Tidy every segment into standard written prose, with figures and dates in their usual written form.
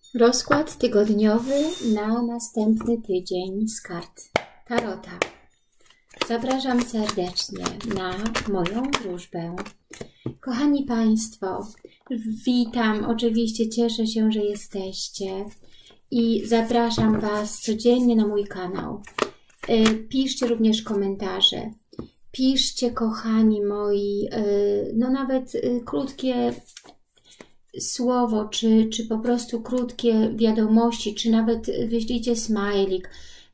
Rozkład tygodniowy na następny tydzień z kart Tarota. Zapraszam serdecznie na moją wróżbę. Kochani Państwo, witam, oczywiście cieszę się, że jesteście i zapraszam Was codziennie na mój kanał. Piszcie również komentarze. Piszcie, kochani moi, no nawet krótkie słowo, czy po prostu krótkie wiadomości, czy nawet wyślijcie smajlik.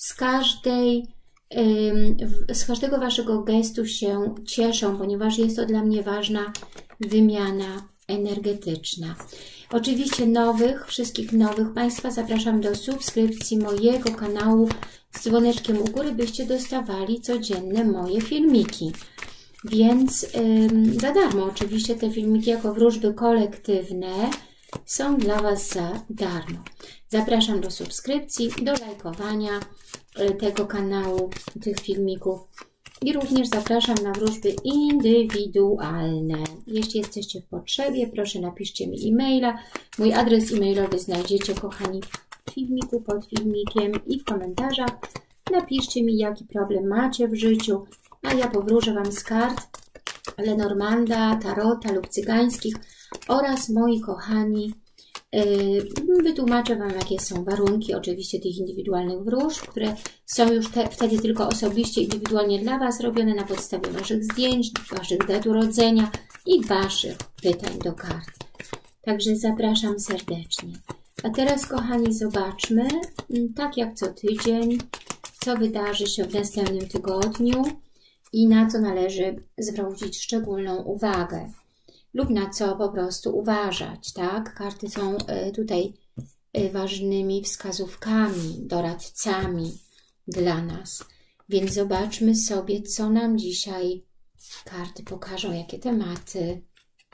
Z każdego Waszego gestu się cieszę, ponieważ jest to dla mnie ważna wymiana energetyczna. Oczywiście wszystkich nowych Państwa zapraszam do subskrypcji mojego kanału z dzwoneczkiem u góry, byście dostawali codzienne moje filmiki. Więc za darmo oczywiście te filmiki jako wróżby kolektywne są dla Was za darmo. Zapraszam do subskrypcji, do lajkowania tego kanału, tych filmików i również zapraszam na wróżby indywidualne. Jeśli jesteście w potrzebie, proszę napiszcie mi e-maila. Mój adres e-mailowy znajdziecie, kochani, w filmiku, pod filmikiem i w komentarzach. Napiszcie mi, jaki problem macie w życiu, a ja powróżę Wam z kart Lenormanda, Tarota lub cygańskich oraz, moi kochani, wytłumaczę Wam, jakie są warunki oczywiście tych indywidualnych wróżb, które są już wtedy tylko osobiście, indywidualnie dla Was robione na podstawie Waszych zdjęć, Waszych dat urodzenia i Waszych pytań do kart. Także zapraszam serdecznie. A teraz, kochani, zobaczmy, tak jak co tydzień, co wydarzy się w następnym tygodniu i na co należy zwrócić szczególną uwagę lub na co po prostu uważać, tak? Karty są tutaj ważnymi wskazówkami, doradcami dla nas. Więc zobaczmy sobie, co nam dzisiaj karty pokażą, jakie tematy.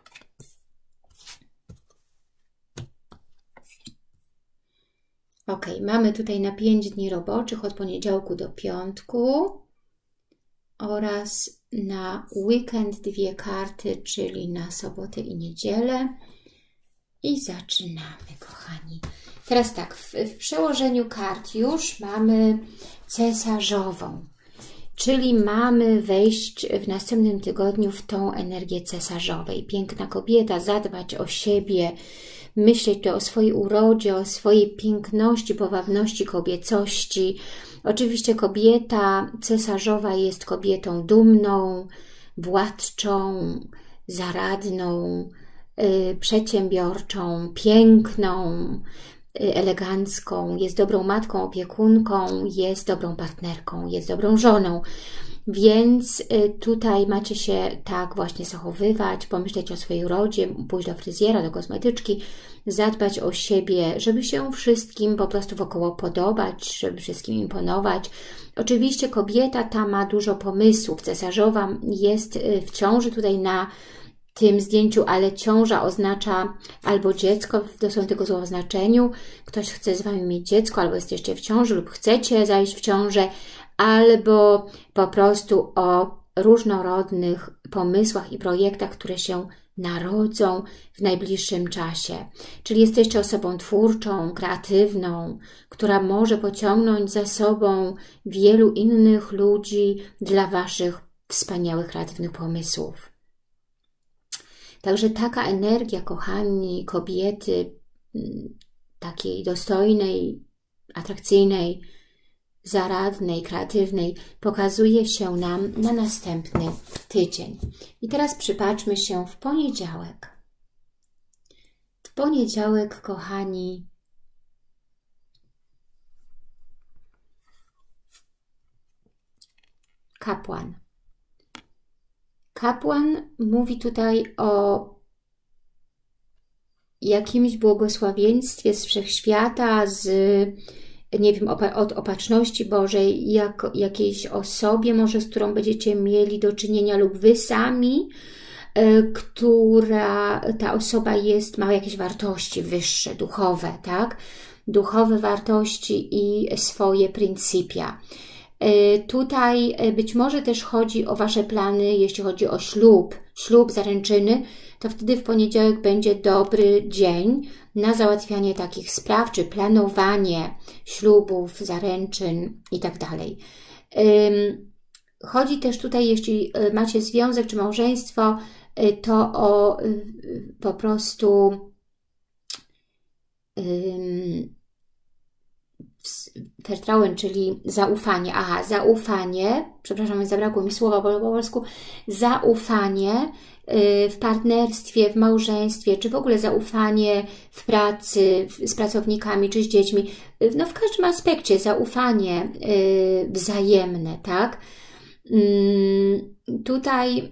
Ok, mamy tutaj na 5 dni roboczych od poniedziałku do piątku oraz na weekend 2 karty, czyli na sobotę i niedzielę. I zaczynamy, kochani. Teraz tak, w przełożeniu kart już mamy cesarzową, czyli mamy wejść w następnym tygodniu w tą energię cesarzowej. Piękna kobieta, zadbać o siebie, myśleć tu o swojej urodzie, o swojej piękności, powabności, kobiecości. Oczywiście kobieta cesarzowa jest kobietą dumną, władczą, zaradną, przedsiębiorczą, piękną, elegancką, jest dobrą matką, opiekunką, jest dobrą partnerką, jest dobrą żoną. Więc tutaj macie się tak właśnie zachowywać, pomyśleć o swojej urodzie, pójść do fryzjera, do kosmetyczki, zadbać o siebie, żeby się wszystkim po prostu wokoło podobać, żeby wszystkim imponować. Oczywiście kobieta ta ma dużo pomysłów. Cesarzowa jest w ciąży tutaj na tym zdjęciu, ale ciąża oznacza albo dziecko w dosłownym tego słowa znaczeniu, ktoś chce z Wami mieć dziecko, albo jesteście w ciąży lub chcecie zajść w ciążę, albo po prostu o różnorodnych pomysłach i projektach, które się narodzą w najbliższym czasie. Czyli jesteście osobą twórczą, kreatywną, która może pociągnąć za sobą wielu innych ludzi dla Waszych wspaniałych, kreatywnych pomysłów. Także taka energia, kochani, kobiety takiej dostojnej, atrakcyjnej, zaradnej, kreatywnej, pokazuje się nam na następny tydzień. I teraz przypatrzmy się w poniedziałek. W poniedziałek, kochani, kapłan. Kapłan mówi tutaj o jakimś błogosławieństwie z wszechświata, nie wiem, od opatrzności Bożej, jakiejś osobie może, z którą będziecie mieli do czynienia lub Wy sami, która ta osoba ma jakieś wartości wyższe, duchowe, tak? Duchowe wartości i swoje pryncypia. Tutaj być może też chodzi o Wasze plany, jeśli chodzi o ślub, zaręczyny, to wtedy w poniedziałek będzie dobry dzień na załatwianie takich spraw, czy planowanie ślubów, zaręczyn i tak dalej. Chodzi też tutaj, jeśli macie związek czy małżeństwo, to o po prostu Vertrauen, czyli zaufanie. Aha, zaufanie, przepraszam, zabrakło mi słowa po polsku, zaufanie w partnerstwie, w małżeństwie, czy w ogóle zaufanie w pracy, z pracownikami, czy z dziećmi. No w każdym aspekcie zaufanie wzajemne, tak? Tutaj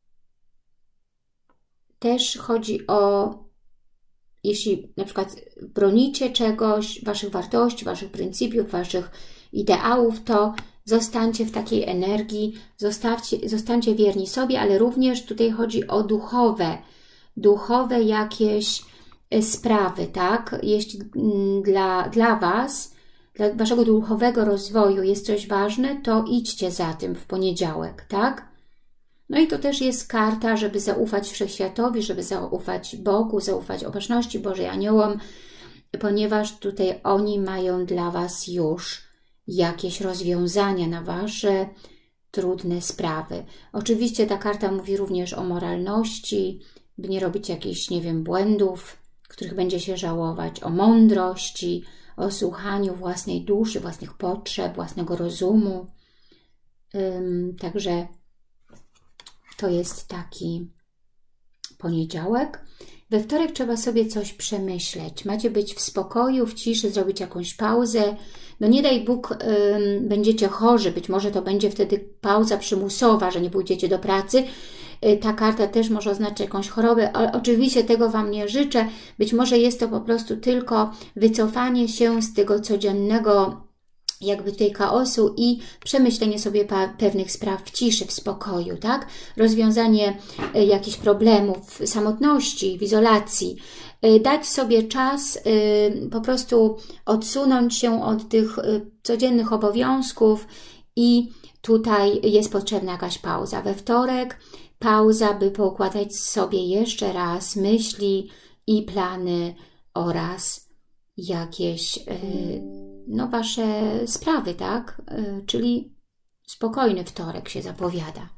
też chodzi o, jeśli na przykład bronicie czegoś, Waszych wartości, Waszych pryncypiów, Waszych ideałów, to zostańcie w takiej energii, zostańcie wierni sobie, ale również tutaj chodzi o duchowe jakieś sprawy, tak? Jeśli dla Was, dla Waszego duchowego rozwoju jest coś ważne, to idźcie za tym w poniedziałek, tak? No i to też jest karta, żeby zaufać Wszechświatowi, żeby zaufać Bogu, zaufać Opatrzności Bożej, aniołom, ponieważ tutaj oni mają dla Was już jakieś rozwiązania na Wasze trudne sprawy. Oczywiście ta karta mówi również o moralności, by nie robić jakichś, nie wiem, błędów, których będzie się żałować, o mądrości, o słuchaniu własnej duszy, własnych potrzeb, własnego rozumu. Także to jest taki poniedziałek. We wtorek trzeba sobie coś przemyśleć. Macie być w spokoju, w ciszy, zrobić jakąś pauzę. No nie daj Bóg, będziecie chorzy. Być może to będzie wtedy pauza przymusowa, że nie pójdziecie do pracy. Ta karta też może oznaczać jakąś chorobę. Oczywiście tego Wam nie życzę. Być może jest to po prostu tylko wycofanie się z tego codziennego jakby tutaj chaosu i przemyślenie sobie pewnych spraw w ciszy, w spokoju, tak? Rozwiązanie jakichś problemów, samotności, w izolacji. Dać sobie czas, po prostu odsunąć się od tych codziennych obowiązków i tutaj jest potrzebna jakaś pauza. We wtorek pauza, by poukładać sobie jeszcze raz myśli i plany oraz jakieś no Wasze sprawy, tak? Czyli spokojny wtorek się zapowiada.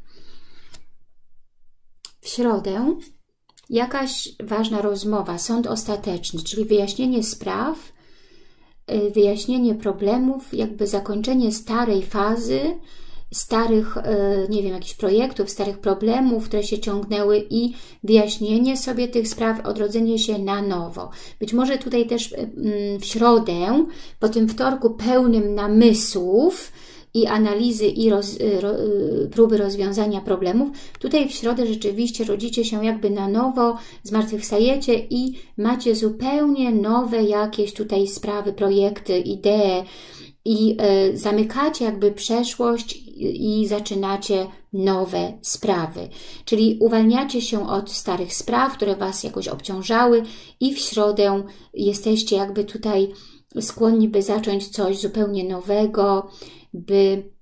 W środę jakaś ważna rozmowa, sąd ostateczny, czyli wyjaśnienie spraw, wyjaśnienie problemów, jakby zakończenie starej fazy, starych, nie wiem, jakichś projektów, starych problemów, które się ciągnęły i wyjaśnienie sobie tych spraw, odrodzenie się na nowo. Być może tutaj też w środę, po tym wtorku pełnym namysłów i analizy i próby rozwiązania problemów, tutaj w środę rzeczywiście rodzicie się jakby na nowo, zmartwychwstajecie i macie zupełnie nowe jakieś tutaj sprawy, projekty, idee, i zamykacie jakby przeszłość i zaczynacie nowe sprawy. Czyli uwalniacie się od starych spraw, które Was jakoś obciążały i w środę jesteście jakby tutaj skłonni, by zacząć coś zupełnie nowego, by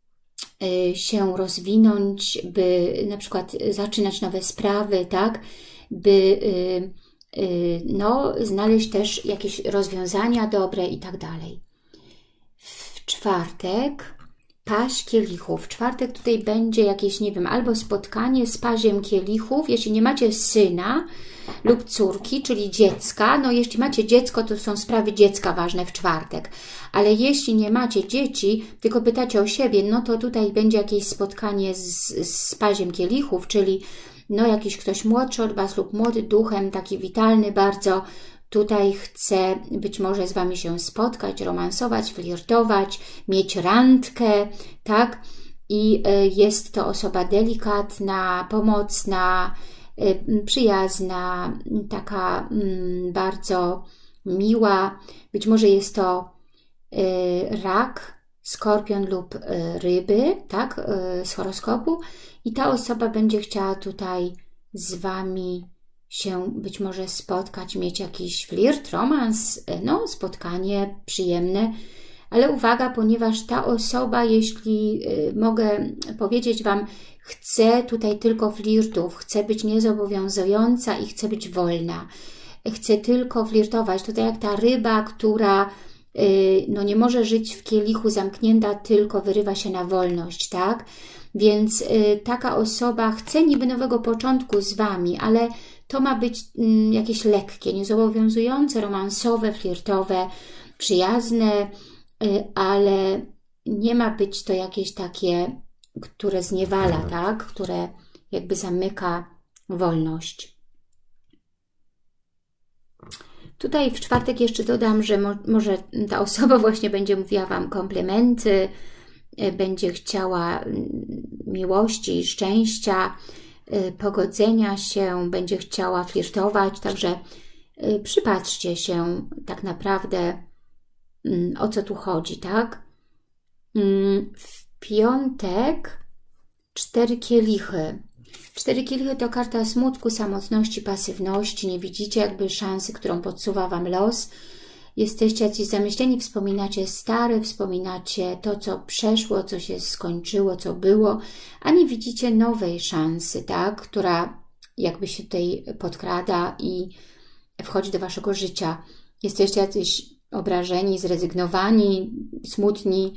się rozwinąć, by na przykład zaczynać nowe sprawy, tak? By no, znaleźć też jakieś rozwiązania dobre i tak dalej. W czwartek paź kielichów. W czwartek tutaj będzie jakieś, nie wiem, albo spotkanie z paziem kielichów, jeśli nie macie syna lub córki, czyli dziecka. No jeśli macie dziecko, to są sprawy dziecka ważne w czwartek. Ale jeśli nie macie dzieci, tylko pytacie o siebie, no to tutaj będzie jakieś spotkanie z paziem kielichów, czyli no jakiś ktoś młodszy od Was lub młody duchem, taki witalny bardzo, tutaj chce być może z Wami się spotkać, romansować, flirtować, mieć randkę, tak? I jest to osoba delikatna, pomocna, przyjazna, taka bardzo miła. Być może jest to rak, skorpion lub ryby, tak? Z horoskopu. I ta osoba będzie chciała tutaj z Wami się być może spotkać, mieć jakiś flirt, romans, no spotkanie przyjemne, Ale uwaga, ponieważ ta osoba, jeśli mogę powiedzieć Wam, chce tutaj tylko flirtów, chce być niezobowiązująca i chce być wolna. Chce tylko flirtować. Tutaj jak ta ryba, która no nie może żyć w kielichu zamknięta, tylko wyrywa się na wolność, tak? Więc taka osoba chce niby nowego początku z Wami, ale to ma być jakieś lekkie, niezobowiązujące, romansowe, flirtowe, przyjazne, ale nie ma być to jakieś takie, które zniewala, tak? Które jakby zamyka wolność. Tutaj w czwartek jeszcze dodam, że może ta osoba właśnie będzie mówiła Wam komplementy, będzie chciała miłości, szczęścia, pogodzenia się, będzie chciała flirtować, także przypatrzcie się tak naprawdę, o co tu chodzi, tak? W piątek 4 kielichy. 4 kielichy to karta smutku, samotności, pasywności. Nie widzicie jakby szansy, którą podsuwa Wam los. Jesteście jacyś zamyśleni, wspominacie stare, wspominacie to, co przeszło, co się skończyło, co było, a nie widzicie nowej szansy, tak? Która jakby się tutaj podkrada i wchodzi do Waszego życia. Jesteście jacyś obrażeni, zrezygnowani, smutni,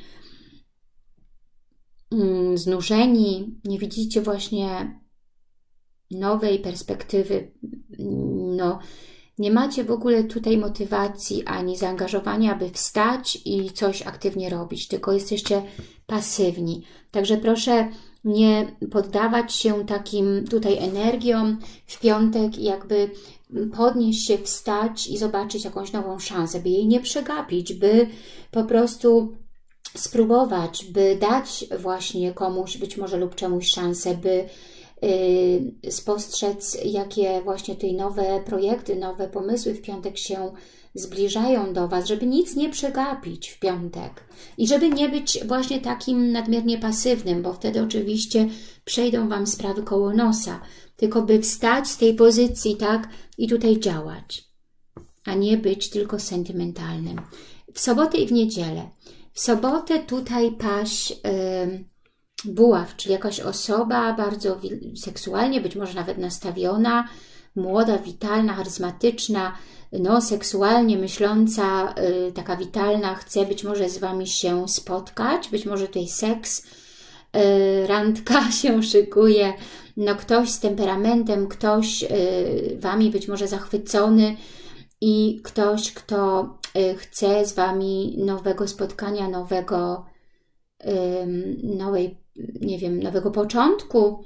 znużeni. Nie widzicie właśnie nowej perspektywy. No, nie macie w ogóle tutaj motywacji ani zaangażowania, aby wstać i coś aktywnie robić, tylko jesteście pasywni. Także proszę nie poddawać się takim tutaj energiom w piątek i jakby podnieść się, wstać i zobaczyć jakąś nową szansę, by jej nie przegapić, by po prostu spróbować, by dać właśnie komuś, być może lub czemuś szansę, by spostrzec, jakie właśnie tutaj nowe projekty, nowe pomysły w piątek się zbliżają do Was, żeby nic nie przegapić w piątek i żeby nie być właśnie takim nadmiernie pasywnym, bo wtedy oczywiście przejdą Wam sprawy koło nosa, tylko by wstać z tej pozycji, tak, i tutaj działać, a nie być tylko sentymentalnym. W sobotę i w niedzielę. W sobotę tutaj paść buław, czyli jakaś osoba bardzo seksualnie, być może nawet nastawiona, młoda, witalna, charyzmatyczna, no seksualnie myśląca, taka witalna, chce być może z Wami się spotkać, być może tutaj seks, randka się szykuje, no ktoś z temperamentem, ktoś Wami być może zachwycony i ktoś, kto chce z Wami nowego spotkania, nowego początku,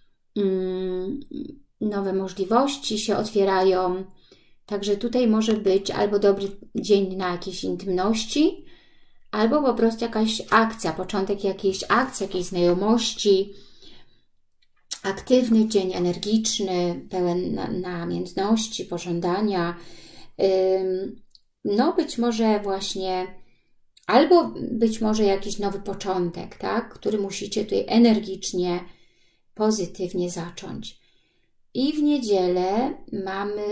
nowe możliwości się otwierają. Także tutaj może być albo dobry dzień na jakieś intymności, albo po prostu jakaś akcja, początek jakiejś akcji, jakiejś znajomości, aktywny dzień, energiczny, pełen namiętności, pożądania. No być może właśnie, albo być może jakiś nowy początek, tak, który musicie tutaj energicznie, pozytywnie zacząć. I w niedzielę mamy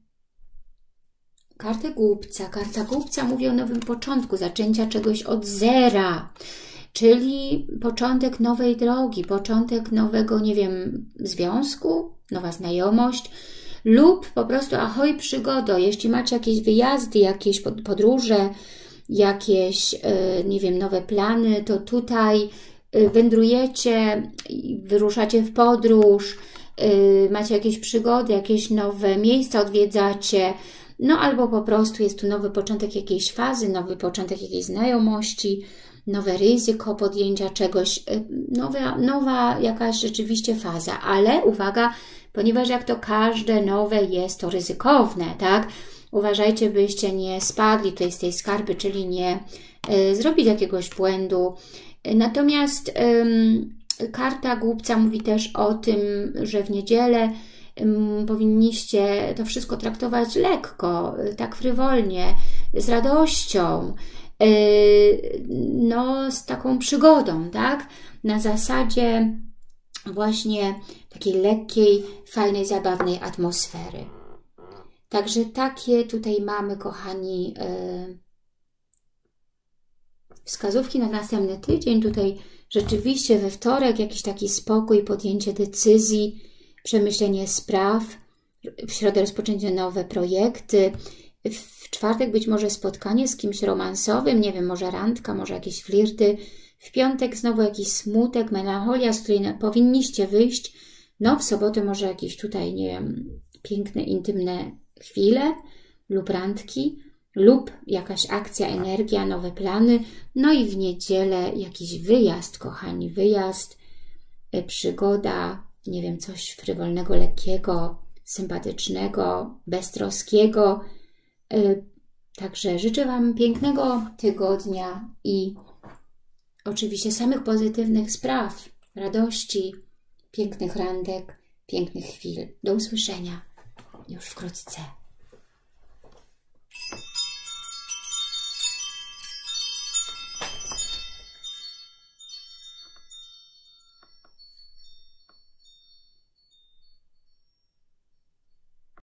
kartę głupca. Karta głupca mówi o nowym początku, zaczęcia czegoś od zera, czyli początek nowej drogi, początek nowego, nie wiem, związku, nowa znajomość lub po prostu ahoj przygodo. Jeśli macie jakieś wyjazdy, jakieś podróże, jakieś, nie wiem, nowe plany, to tutaj wędrujecie, wyruszacie w podróż, macie jakieś przygody, jakieś nowe miejsca odwiedzacie, no albo po prostu jest tu nowy początek jakiejś fazy, nowy początek jakiejś znajomości, nowe ryzyko podjęcia czegoś, nowa jakaś rzeczywiście faza, ale uwaga, ponieważ jak to każde nowe jest to ryzykowne, tak? Uważajcie, byście nie spadli tutaj z tej skarpy, czyli nie zrobić jakiegoś błędu. Natomiast karta głupca mówi też o tym, że w niedzielę powinniście to wszystko traktować lekko, tak frywolnie, z radością, no z taką przygodą, tak? Na zasadzie właśnie takiej lekkiej, fajnej, zabawnej atmosfery. Także takie tutaj mamy, kochani, wskazówki na następny tydzień. Tutaj rzeczywiście we wtorek jakiś taki spokój, podjęcie decyzji, przemyślenie spraw. W środę rozpoczęcie nowe projekty. W czwartek być może spotkanie z kimś romansowym, nie wiem, może randka, może jakieś flirty. W piątek znowu jakiś smutek, melancholia, z której powinniście wyjść. No w sobotę może jakieś tutaj, nie wiem, piękne, intymne chwile lub randki, lub jakaś akcja, energia, nowe plany. No i w niedzielę jakiś wyjazd, kochani, wyjazd, przygoda, nie wiem, coś frywolnego, lekkiego, sympatycznego, beztroskiego. Także życzę Wam pięknego tygodnia i oczywiście samych pozytywnych spraw, radości, pięknych randek, pięknych chwil. Do usłyszenia już wkrótce.